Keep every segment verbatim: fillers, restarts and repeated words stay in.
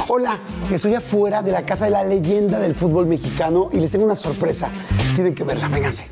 Hola, estoy afuera de la casa de la leyenda del fútbol mexicano y les tengo una sorpresa. Tienen que verla, vénganse.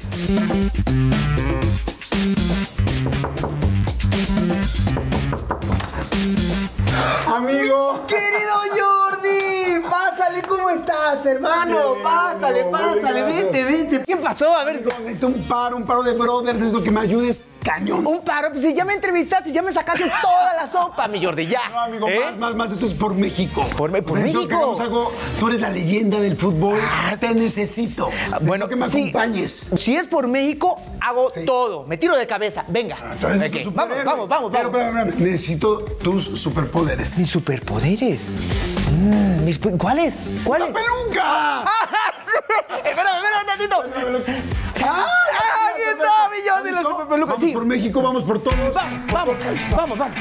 Amigo. Querido Jordi, pásale, ¿cómo estás, hermano? Bien, pásale, amigo, pásale, vente, vente. ¿Qué pasó? A ver. Amigo, necesito un paro, un paro de brothers, eso que me ayudes cañón. Un paro, pues si ya me entrevistaste, ya me sacaste toda la sopa, mi Jordi, ya. No, amigo, ¿Eh? más, más, más, esto es por México. Por, por Necesito México. Que hagamos algo. Tú eres la leyenda del fútbol, ah, te necesito. Bueno, necesito que me sí, acompañes. Si es por México, hago sí. todo. Me tiro de cabeza, venga. Ah, tú eres okay. Vamos, vamos, vamos, pero, vamos. Pero, pero, necesito tus superpoderes. ¿Mis superpoderes? Mm, mis, ¿Cuáles? ¿Cuáles? ¡La peluca! Espérame, espérame un tantito. ¡Ah! ¡Aquí está, mi Jordi, la superpeluca! Vamos sí. por México, vamos por todos. Vamos, vamos, vamos, vamos.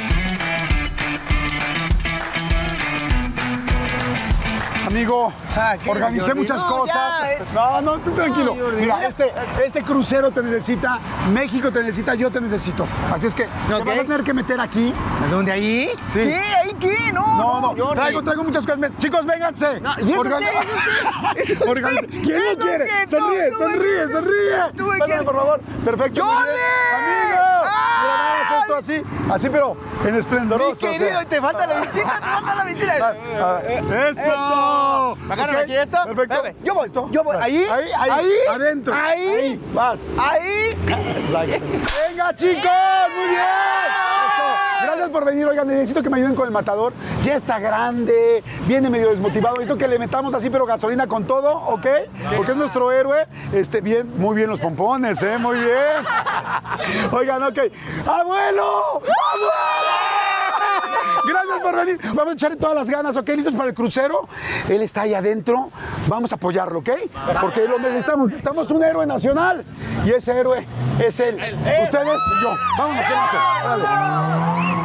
Amigo, ah, organicé Jordi? muchas no, cosas. Es... No, no, tú tranquilo. Ay, Mira, este, este crucero te necesita, México te necesita, yo te necesito. Así es que okay. te vas a tener que meter aquí. ¿Dónde ahí? Sí. ¿Qué? ¿Ahí qué? No, no, no. no traigo, traigo muchas cosas. Chicos, vénganse. No, ¿y Organi... Organi... ¿Quién lo quiere? Sonríe, sonríe, sonríe. Pásame, por favor. Perfecto. ¡Jordi! ¡Amigo! Mira, vamos esto así, así, pero en esplendoroso. Mi querido, o sea. te falta la bichita, te falta la bichita. ¡Eso! Eso. ¿Agárrame aquí esto? Perfecto. Espérame. Yo voy. Yo voy. ¿Ahí? Ahí, ahí. Ahí. Adentro. Ahí. Ahí. Vas. Ahí. Exacto. ¡Venga, chicos! ¡Muy bien! Eso. Gracias por venir. Oigan, necesito que me ayuden con el matador. Ya está grande, viene medio desmotivado. Necesito que le metamos así, pero gasolina con todo, ¿ok? Porque es nuestro héroe. Este, bien, muy bien los pompones, ¿eh? Muy bien. Oigan, ok. ¡Abuelo! ¡Abuelo! Gracias por venir. Vamos a echarle todas las ganas, ¿ok? ¿Listos para el crucero? Él está ahí adentro. Vamos a apoyarlo, ¿ok? Porque lo necesitamos. Necesitamos un héroe nacional. Y ese héroe es él. Ustedes y yo. Vámonos, quédense. Dale.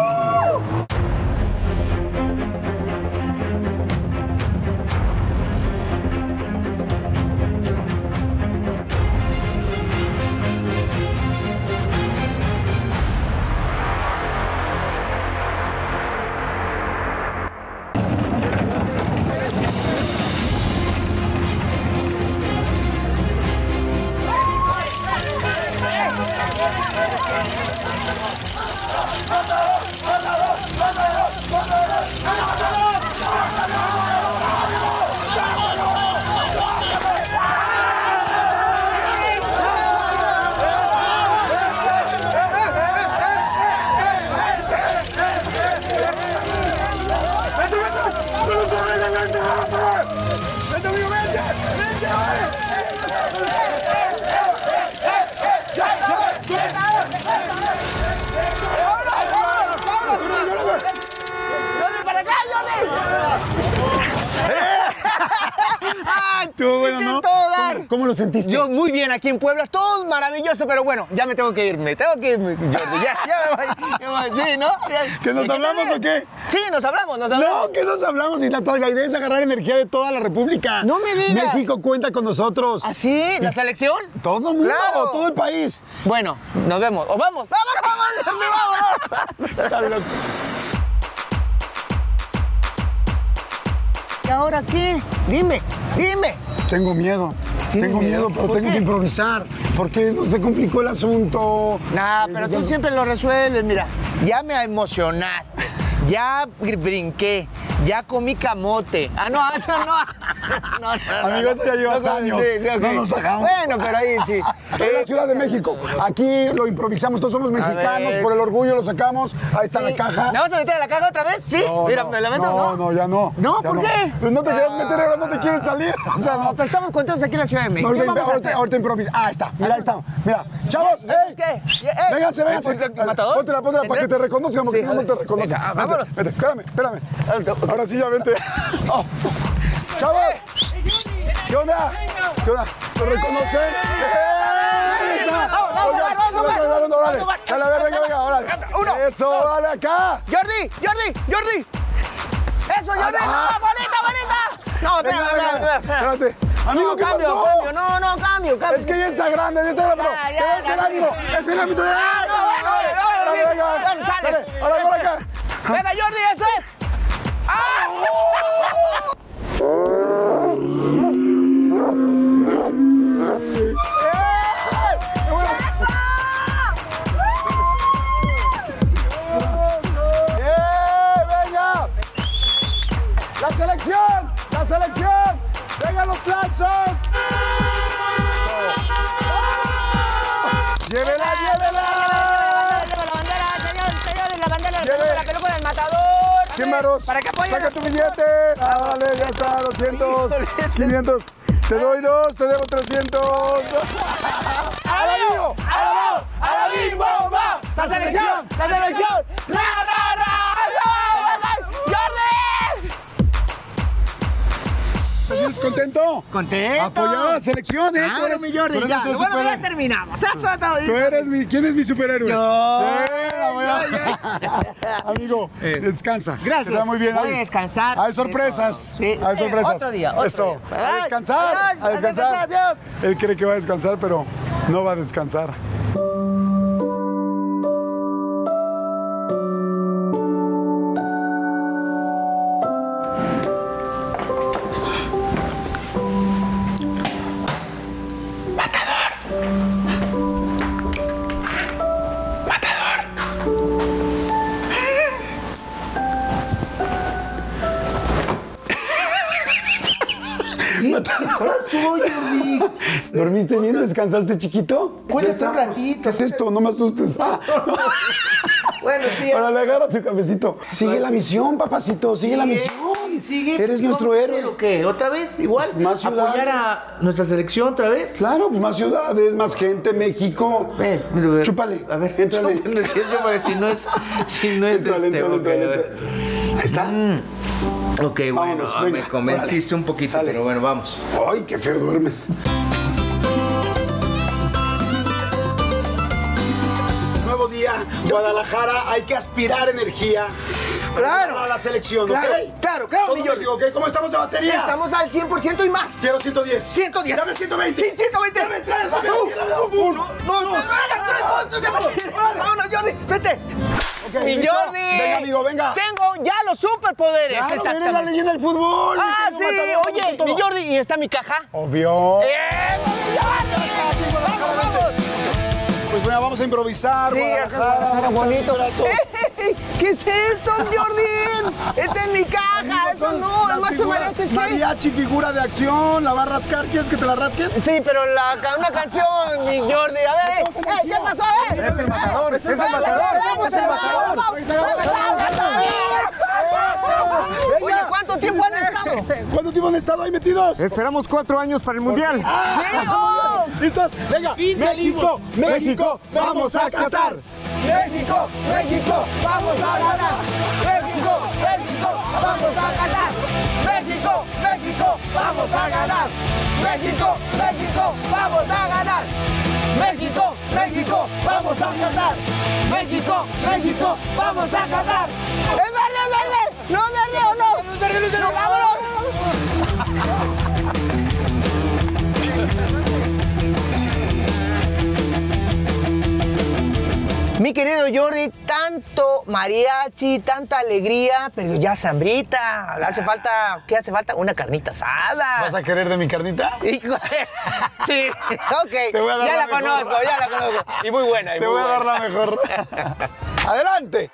Estuvo bueno, ¿no? ¿Cómo, ¿Cómo lo sentiste? Yo muy bien aquí en Puebla, todo maravilloso, pero bueno, ya me tengo que irme, tengo que irme, Jordi, ya, ya me voy, me voy, sí, ¿no? Ya, ¿Que nos hablamos o qué? Sí, nos hablamos, nos hablamos. No, que nos hablamos y la, la idea es agarrar energía de toda la República. No me digas. México cuenta con nosotros. ¿Ah, sí? ¿La selección? Todo el mundo, claro. Todo el país. Bueno, nos vemos, o vamos, vámonos, vámonos, vámonos. vámonos. ¿Y ahora qué? Dime, dime. Tengo miedo. Tengo miedo, pero tengo que improvisar. Porque no se complicó el asunto. Nah, pero tú siempre lo resuelves, mira. Ya me emocionaste. Ya brinqué. Ya comí camote. Ah, no, eso no. no, no Amigo, eso ya llevas no, años. Sí, sí, okay. No nos hagamos. Bueno, pero ahí sí. Es la Ciudad de México. Aquí lo improvisamos. Todos somos mexicanos. Por el orgullo lo sacamos. Ahí está sí. la caja. ¿Me vas a meter a la caja otra vez? Sí. No, Mira, no, ¿me la meto no? No, no, ya no. ¿No? Ya ¿Por no. qué? Pues no te quieres meter, ahora no te quieren salir. O sea, no. Pero estamos contentos aquí en la Ciudad de México. Ahorita, ¿Qué vamos ahorita, a hacer? ahorita improvisa. Ah, ahí está. Mira, ahí está. Mira. Chavos, ¡ey! ¿Qué? Vénganse, vénganse. ¿Matador? Póntela, póntela para que te reconozcan, porque si no, no te reconocen. Venga, vámonos. Vete, espérame, espérame. Ahora sí, ya vente. Oh. ¡Chavos! ¿Qué onda? ¿Qué onda? ¿Te reconocen? ¡Ahí está! ¡Vamos, vamos, vamos! ¡Órale! ¡Dale, a ver, venga, venga! ¡Órale! ¡Uno! ¡Eso, dale acá! ¡Jordi! ¡Jordi! ¡Jordi! ¡Eso, Jordi! Ah, ¡No, bonita, bonita! No, espera, espera, espera. Espérate. Amigo, no, ¿qué cambio, pasó? cambio, no, no, cambio, cambio. Es que ya está grande, ya está grande, pero Ya, ya, pero es ya, el ya, ánimo, ya. es el ámbito. Ah, no, bueno, bueno, bueno, Venga, bueno, venga, sale. sale, ahora por acá. Venga, Jordi, eso es. ¡Ah! selección! ¡La selección! ¡Vengan los plazos! ¡Llévela, llévela! ¡Lleva la bandera, señores, señores! ¡La bandera de Lleve. la película del Matador! cien varos. Para que apoyen. Saca tu billete. Ah, vale, ya está. doscientos. quinientos. Te doy dos, te debo trescientos. ¡A la vivo! ¡A la vivo! ¡A la vivo! ¡Va! ¡La selección! ¡La selección! ¡La, la, la! ¡Jordi! ¿Te sientes contento? ¡Contento! Apoyar a la selección, ¿eh? Claro, mi Jordi, tú eres ya. nuestro Bueno, ya superhéroe. terminamos. Eso está todo bien. Tú eres mi... ¿Quién es mi superhéroe? Yo. Eh, la voy a- Amigo, descansa. Gracias. Te da muy bien. Voy Hay- a descansar. Hay sorpresas. Sí. Hay Sí, sorpresas. otro día, otro Eso. día. A descansar. Adiós, A descansar. adiós. Él cree que va a descansar, pero no va a descansar. ¿Dormiste bien? ¿Descansaste, chiquito? Cuéntate ¿Ya un estamos? ratito. ¿Qué es esto? No me asustes. Ah, Bueno, sí. Ahora le agarra tu cafecito. Sigue la misión, papacito. Sigue la misión. Sigue. Eres ¿Qué nuestro vamos a héroe. hacer o qué? ¿Otra vez? Igual. Más ciudades. ¿Apoyar a nuestra selección otra vez? Claro, pues más ciudades, más gente, México. Ven, mira, mira. Chúpale. A ver, Éntrale. chúpale, no es cierto, porque si no es. Si no es Éntrale, este. éntrale, ok, éntrale, a ver. éntrale. Ahí está. Ok, bueno, Vámonos, ah, venga, me convenciste órale. un poquito, Sale. pero bueno, vamos. Ay, qué feo duermes. Nuevo día, Guadalajara, hay que aspirar energía. Claro. A la selección, Claro, ¿ok? claro, claro, Todo mi Jordi. México, ¿ok? ¿Cómo estamos de batería? Estamos al cien por ciento y más. Quiero ciento diez. ciento diez. Dame ciento veinte. Sí, ciento veinte. Dame tres, dame Uh, uno. Uno, dos, dos. tres. Vámonos, Jordi, vete. Ok, Mi ¿listo? Jordi. Venga, amigo, venga. Tengo ya los superpoderes. Claro, eres la exactamente. leyenda del fútbol. Ah, mi sí. querido Matador, Oye, con todo. mi Jordi, ¿y está mi caja? Obvio. ¡Eh, mi Jordi! ¡Vamos, vamos! Pues bueno, vamos a improvisar. Sí, Guadalajara, acá, bonito. Trato. ¡Ey! ¿Qué es esto, Jordi? Esta es mi caja. Eso Son no, las el macho figuras. mariachi es que... Mariachi, figura de acción, la va a rascar. ¿Quieres que te la rasquen? Sí, pero la, una canción, mi Jordi. A ver, Vamos a eh, energía. ¿qué pasó, eh? Es el matador, es el Vamos, matador. vamos, Es el vamos, matador. vamos, Es el matador. vamos. Oye, ¿cuánto tiempo han estado? ¿Cuánto tiempo han estado ahí metidos? Esperamos cuatro años para el Mundial. ¿Listos? Venga, México, México, vamos a Qatar. México, México, vamos a ganar. México, México, vamos a ganar. México, México, vamos a ganar. México, México, vamos a ganar. México, México, vamos a ganar. México, México, vamos a ganar. ¡Es verde, es verde! ¡No, verde o no! ¡Es verde, es verde! ¡Vámonos! Mi querido Jordi, tanto mariachi, tanta alegría, pero ya zambrita. Hace falta, ¿qué hace falta? Una carnita asada. ¿Vas a querer de mi carnita? Híjole. Sí, ok. Te voy a dar ya la la, mejor. conozco, ya la conozco. Y muy buena. Y Te muy voy a buena. dar la mejor. ¡Adelante!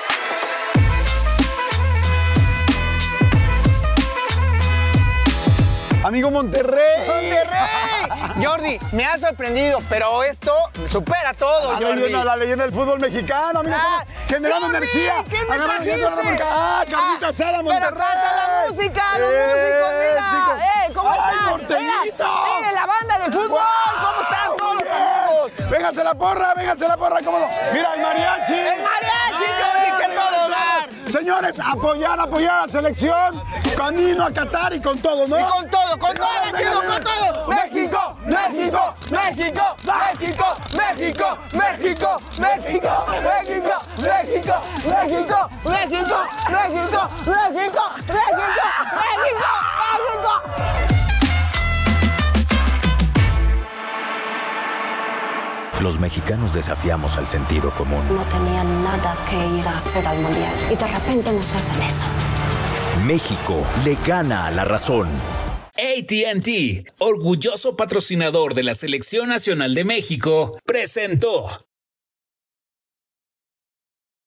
Amigo Monterrey. ¡Monterrey! Jordi, me ha sorprendido, pero esto supera todo, La Jordi. leyenda, la leyenda del fútbol mexicano, amigo. Ah, estamos generando Jordi, energía. ¿qué me Agarrando trajiste? energía, agarrando energía. ¡Ah, carnita asada, Pero Monterrey! falta la música, los Eh, músicos, mira. chicos. Eh, ¿cómo ¡Ay, están? norteñitos! Mira, mire, la banda de fútbol, ¿cómo están todos los amigos? Vénganse la porra, vénganse la porra, cómo no. Mira, el mariachi. El mariachi, Jordi, que todo dar. Señores, apoyar, apoyar a la selección. Camino a Qatar y con todo, ¿no? Y con todo, con todo, Venga, México, venga. con todo. México, México, México, México, México, México, México, México, México, México, México, México, México, México, México, México. Los mexicanos desafiamos al sentido común. No tenían nada que ir a hacer al mundial. Y de repente nos hacen eso. México le gana a la razón. A T and T, orgulloso patrocinador de la Selección Nacional de México, presentó